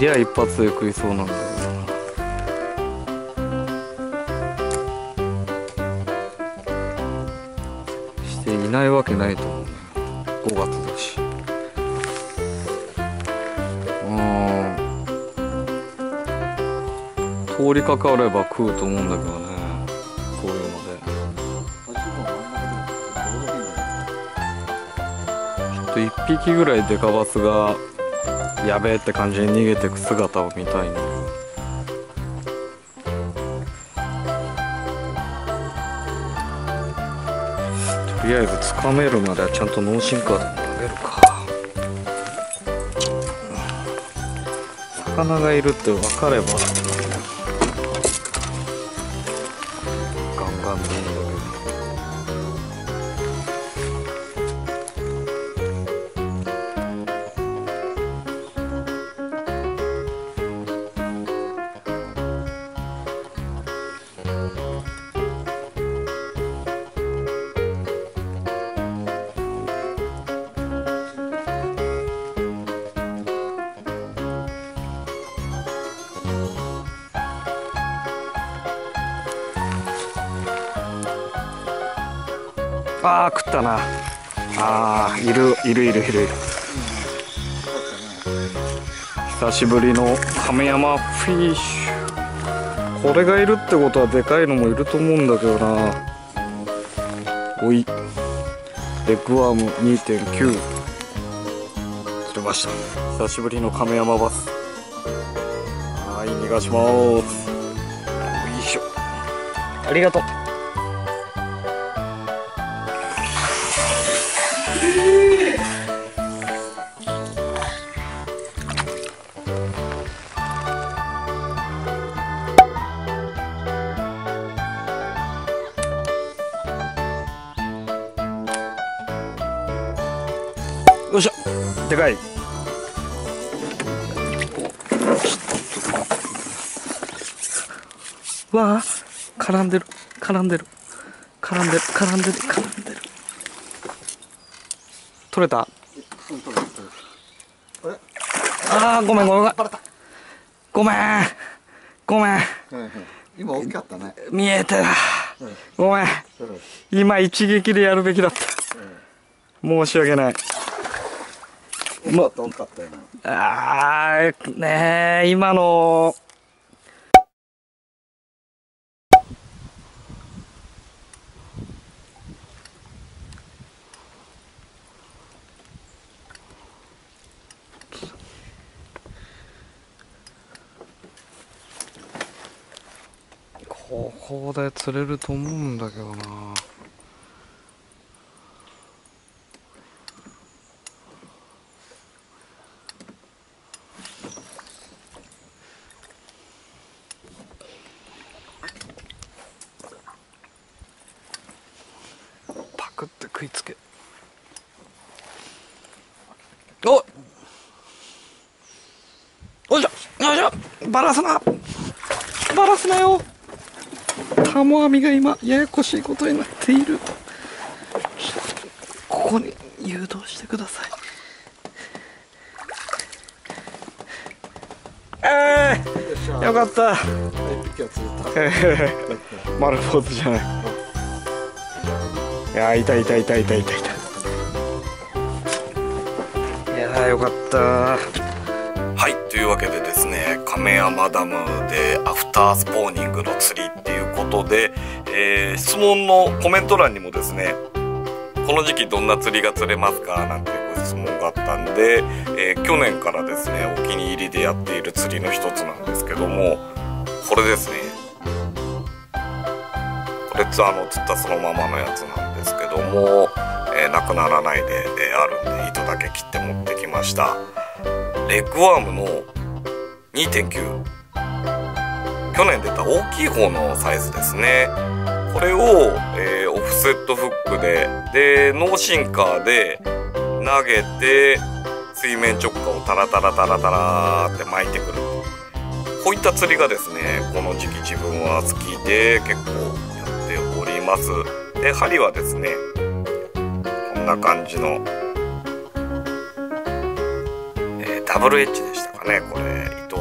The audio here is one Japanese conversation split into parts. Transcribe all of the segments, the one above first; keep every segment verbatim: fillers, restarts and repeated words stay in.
りゃ一発で食いそうなんだよな。していないわけないと思うね。ごがつだし。うん、通りかかれば食うと思うんだけどね、こういうので。ちょっといっぴきぐらいデカバスがやべえって感じに逃げてく姿を見たいんだよ。とりあえずつかめるまではちゃんと脳神経でも投げるか。魚がいるって分かればガンガンでいいんだけど。ああ食ったな。ああいるいるいるいるいる。久しぶりの亀山フィッシュ。これがいるってことはでかいのもいると思うんだけどな。おいレッグワーム にてんきゅう 釣れました。久しぶりの亀山バス。はい逃がします。よいしょ、ありがとう。よいしょ、でかい。わあ絡んでる絡んでる絡んでる絡んでる絡んでる。取れた。ああごめんごめんごめんごめん。 今大きかったね。 見えてた。ごめん。今一撃でやるべきだった。申し訳ない。 もっと大きかったよね。 ああねえ今の。ここで釣れると思うんだけどな。パクって食いつけ。おおいしょよいしょ、バラすなバラすなよ。タモ網が今ややこしいことになっている。ここに誘導してください。えー、よかった。丸坊主じゃない。いやー、いたいたいたいたいたいた。いやー、よかった。はい、というわけでですね、亀山ダムでアフタースポーニングの釣りっていうことで、えー、質問のコメント欄にもですね、この時期どんな釣りが釣れますかなんていうご質問があったんで、えー、去年からですねお気に入りでやっている釣りの一つなんですけども、これですね。これあの釣ったそのままのやつなんですけども、えー、なくならないで、えー、あるんで糸だけ切って持ってきました。レッグワームの にてんきゅう、 去年出た大きい方のサイズですね。これを、えー、オフセットフックででノーシンカーで投げて水面直下をタラタラタラタラって巻いてくる、こういった釣りがですねこの時期自分は好きで結構やっております。で針はですねこんな感じの、えー、ダブルエッジでしたかね。これ糸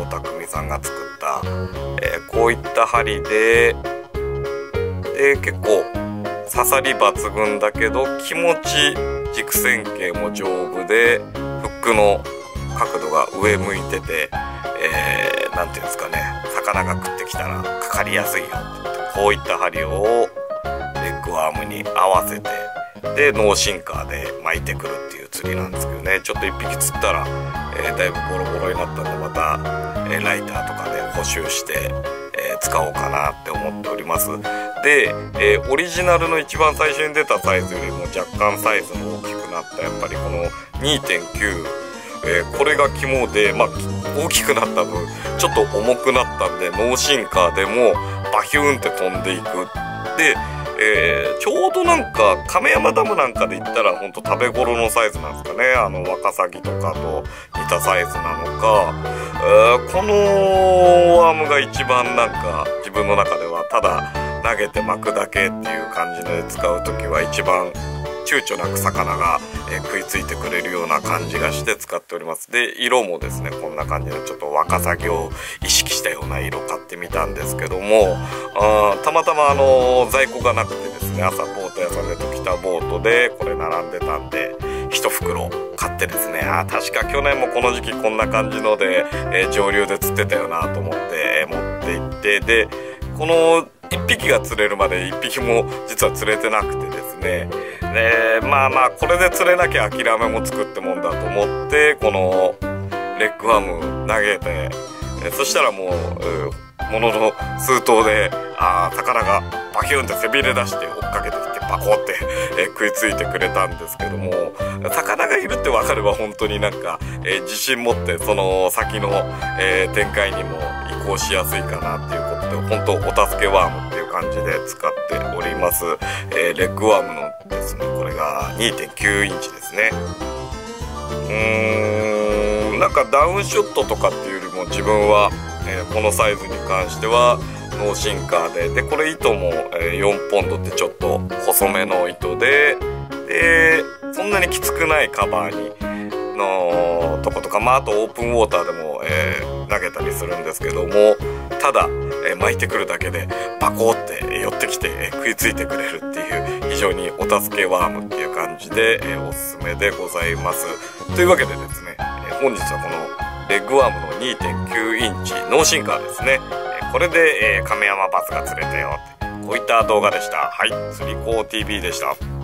匠さんが作った、えー、こういった針でで結構刺さり抜群だけど気持ち軸線形も丈夫でフックの角度が上向いてて、えー、なんていうんですかね、魚が食ってきたらかかりやすいよって言って、こういった針をレッグワームに合わせてでノーシンカーで巻いてくるっていう釣りなんですけどね、ちょっといっぴき釣ったら、えー、だいぶボロボロになったんで、また、えー、ライターとかで補修して、えー、使おうかなって思っております。で、えー、オリジナルの一番最初に出たサイズよりも若干サイズの大きくなったやっぱりこの にてんきゅう、えー、これが肝で、まあ、大きくなった分ちょっと重くなったんでノーシンカーでもバヒューンって飛んでいく。でえー、ちょうどなんか亀山ダムなんかで言ったらほんと食べ頃のサイズなんですかね。あのワカサギとかと似たサイズなのか、えー、このワームが一番なんか自分の中ではただ投げて巻くだけっていう感じで使う時は一番躊躇なく魚が、えー、食いついてくれるような感じがして使っております。で色もですねこんな感じでちょっとワカサギを意識したような色買ってみたんですけども、あたまたまあの在庫がなくてですね、朝ボート屋さんでときたボートでこれ並んでたんで一袋買ってですね、あ確か去年もこの時期こんな感じので、えー、上流で釣ってたよなと思って、えー、持って行って、でこのいっぴきが釣れるまでいっぴきも実は釣れてなくてですね、でまあまあこれで釣れなきゃ諦めもつくってもんだと思ってこのレッグワーム投げて、えそしたらもうものの数頭であ魚がバキュンって背びれ出して追っかけてきてバコって、え食いついてくれたんですけども、魚がいるって分かれば本当になんか、えー、自信持ってその先の、えー、展開にも移行しやすいかなっていうことで、本当お助けワームっていう感じで使っております。えー、レッグワームのですねこれが にてんきゅうインチですね。うーんなんかダウンショットとかっていうよりも自分は、えー、このサイズに関してはノーシンカーで、でこれ糸も、えー、よんポンドってちょっと細めの糸で、でそんなにきつくないカバーにのとことか、まああとオープンウォーターでも、えー、投げたりするんですけども、ただ、えー、巻いてくるだけでバコって寄ってきて、えー、食いついてくれるっていう非常にお助けワームっていう感じで、えー、おすすめでございます。というわけでですね、えー、本日はこのレッグワームの にてんきゅうインチノーシンカーですね、えー、これで、えー、亀山バスが釣れたよってこういった動画でした。はい、釣り子 ティーブイ でした。